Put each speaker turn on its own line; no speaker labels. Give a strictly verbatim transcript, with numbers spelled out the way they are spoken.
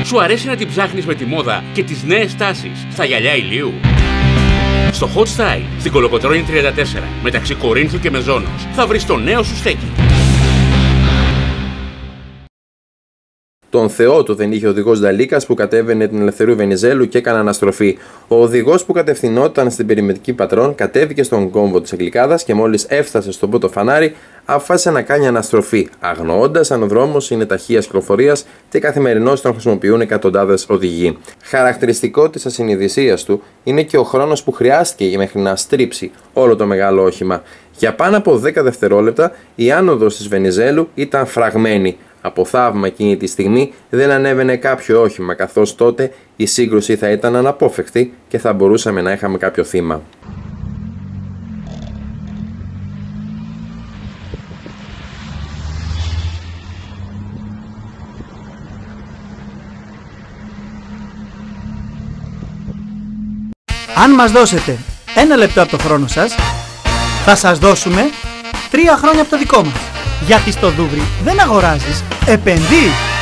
Σου αρέσει να την ψάχνεις με τη μόδα και τις νέες τάσεις στα γυαλιά ηλίου? Στο Hot Style, στην Κολοκοτρώνη τριάντα τέσσερα, μεταξύ Κορίνθου και Μεζόνος, θα βρεις το νέο σου στέκι.
Τον Θεό του δεν είχε ο οδηγός Νταλίκας που κατέβαινε την Ελευθερίου Βενιζέλου και έκανε αναστροφή. Ο οδηγός που κατευθυνόταν στην περιμετρική Πατρών κατέβηκε στον κόμβο της Αγγλικάδας και μόλις έφτασε στον πρώτο φανάρι, αποφάσισε να κάνει αναστροφή, αγνοώντας αν ο δρόμος είναι ταχείας κυκλοφορίας και καθημερινώς τον χρησιμοποιούν εκατοντάδες οδηγοί. Χαρακτηριστικό της ασυνειδησίας του είναι και ο χρόνος που χρειάστηκε μέχρι να στρίψει όλο το μεγάλο όχημα. Για πάνω από δέκα δευτερόλεπτα η άνοδος της Βενιζέλου ήταν φραγμένη. Από θαύμα εκείνη τη στιγμή δεν ανέβαινε κάποιο όχημα, καθώς τότε η σύγκρουση θα ήταν αναπόφευκτη και θα μπορούσαμε να είχαμε κάποιο θύμα.
Αν μας δώσετε ένα λεπτό από το χρόνο σας, θα σας δώσουμε τρία χρόνια από το δικό μας. Γιατί στο Δούβρι δεν αγοράζεις, επενδύεις.